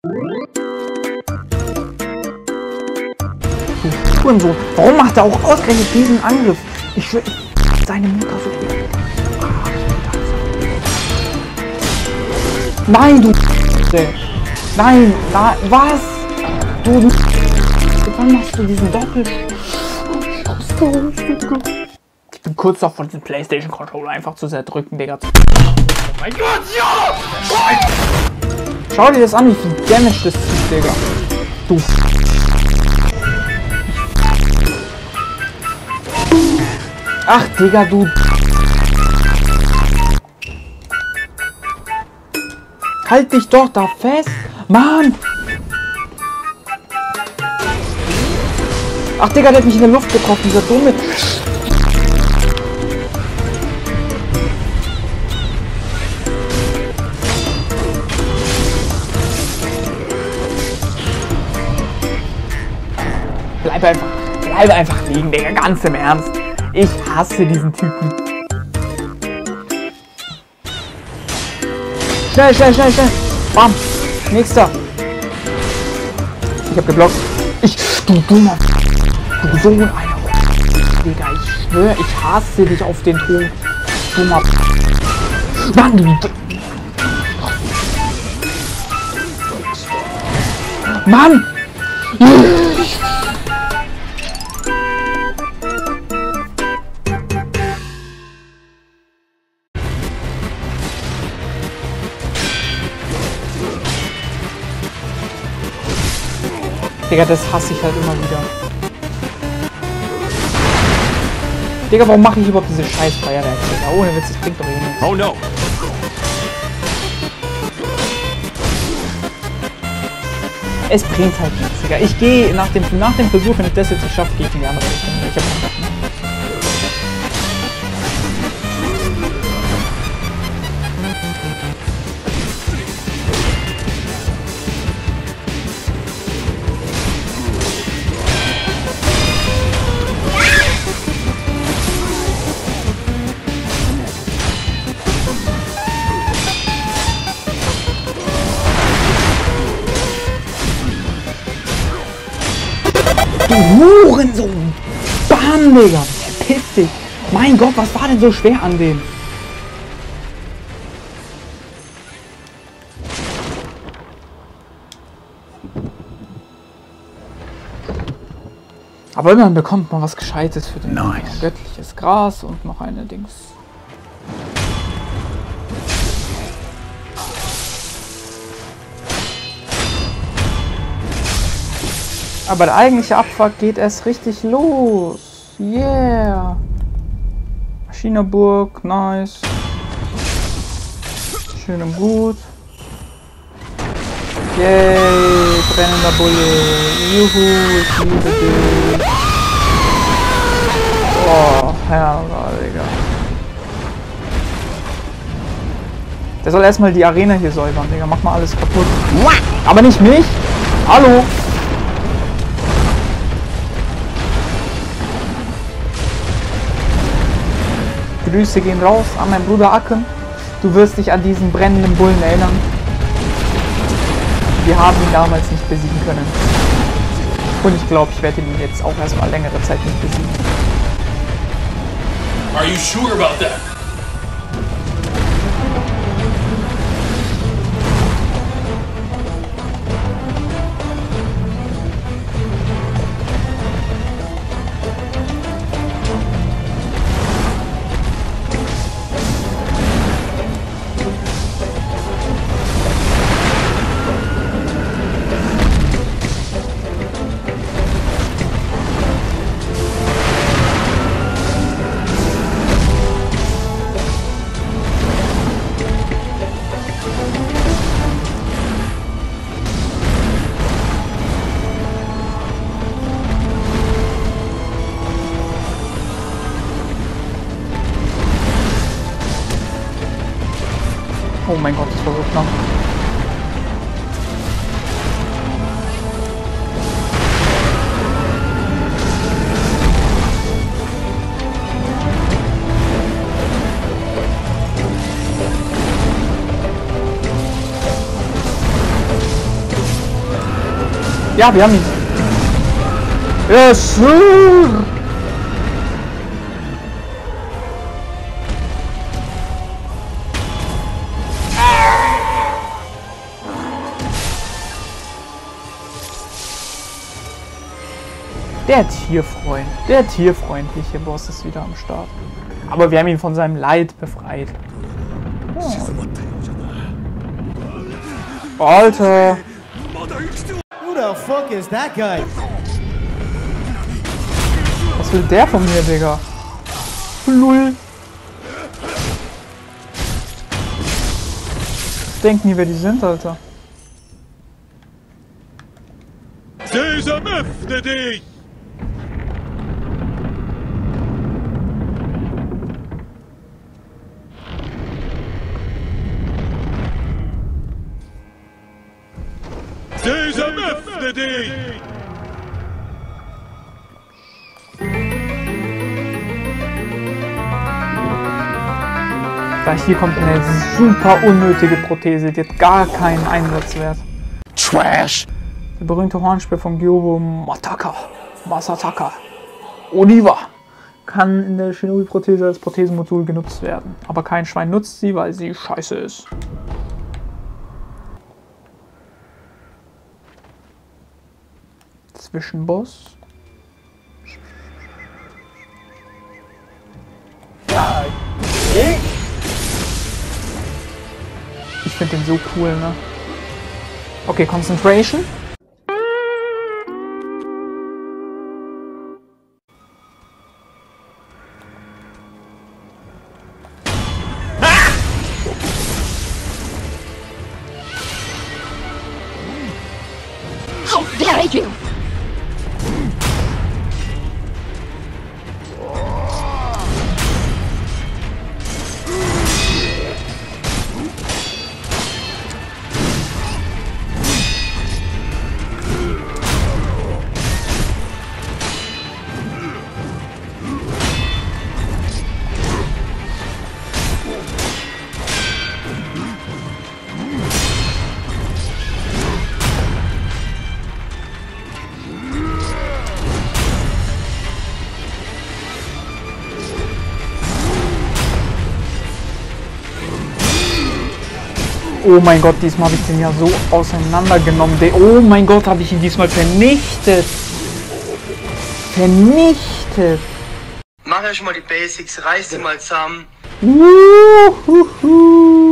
Du Hurensohn, warum macht er auch ausgerechnet diesen Angriff? Ich will seine Mutter so gut. Nein, du. Nein, was? Du. Wann machst du diesen Doppel? Ich bin kurz davor, den PlayStation Controller einfach zu zerdrücken, Digga. Oh mein Gott, ja! Schau dir das an, wie viel Damage das zieht, Digga. Du. Ach, Digga, du. Halt dich doch da fest. Mann. Ach, Digga, der hat mich in der Luft getroffen, dieser dumme. Bleib einfach liegen, Digga, ganz im Ernst. Ich hasse diesen Typen. Schnell. Bam. Nächster. Ich hab geblockt. Du dummer. Du so einer. Digga, ich schwöre, ich hasse dich auf den Tod. Dummer. Mann, du. Mann! Digga, das hasse ich halt immer wieder. Digga, warum mache ich überhaupt diese scheiß Feuerwerke? Digga, ohne Witz, das bringt doch eh nichts. Oh no! Es bringt halt nichts, Digga. Ich gehe nach dem Versuch, wenn ich das jetzt nicht schaffe, gehe ich in die andere Richtung. Ich hab keinen Bock mehr. Du Hurensohn! Bam, Digga! Verpiss dich! Mein Gott, was war denn so schwer an dem? Aber immerhin bekommt man was Gescheites für den Nice. Göttliches Gras und noch eine Dings. Aber der eigentliche Abfuck geht erst richtig los. Yeah. Maschinerburg, nice. Schön und gut. Yay, brennender Bulle. Juhu, ich liebe dich. Oh, Herr, Digga. Der soll erstmal die Arena hier säubern, Digga. Mach mal alles kaputt. Aber nicht mich. Hallo. Grüße gehen raus an meinen Bruder Akken. Du wirst dich an diesen brennenden Bullen erinnern. Wir haben ihn damals nicht besiegen können. Und ich glaube, ich werde ihn jetzt auch erstmal längere Zeit nicht besiegen. Are you sure about that? Oh mein Gott, das war so knapp. Ja, wir haben ihn. Yes, sir. Der tierfreundliche Boss ist wieder am Start. Aber wir haben ihn von seinem Leid befreit. Oh. Alter! Who the fuck is that guy? Was will der von mir, Digga? Lull! Ich denk nie, wer die sind, Alter. Desamöffne dich! Desamöffne dich! Hier kommt eine super unnötige Prothese, die hat gar keinen Einsatzwert. Trash! Der berühmte Hornspeer von Gyobo Masataka Oniwa kann in der Shinobi-Prothese als Prothesenmodul genutzt werden. Aber kein Schwein nutzt sie, weil sie scheiße ist. Zwischenboss. Ja. Ich finde den so cool, ne? Okay, Concentration. How dare you! Oh mein Gott, diesmal habe ich den ja so auseinandergenommen. Oh mein Gott, habe ich ihn diesmal vernichtet. Vernichtet. Mach euch mal die Basics, reißt sie mal zusammen. Wuhuhu.